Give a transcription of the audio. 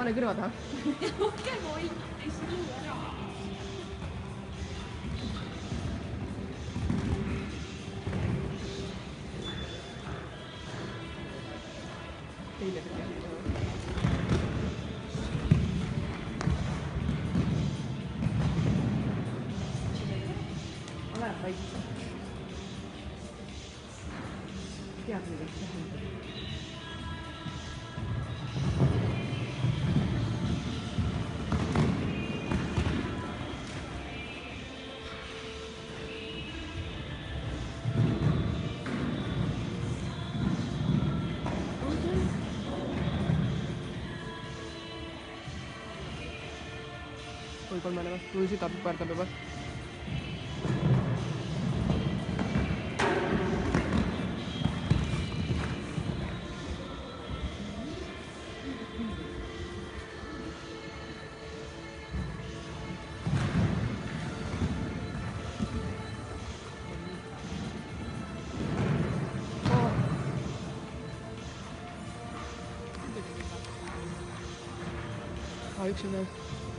pane kõrva taha. Okei, ma ei sinu ära. Teile peale. Ole vaikselt. Tead, mida see tähendab? Või kolmene või? Või süda pöördab juba? Üks on veel.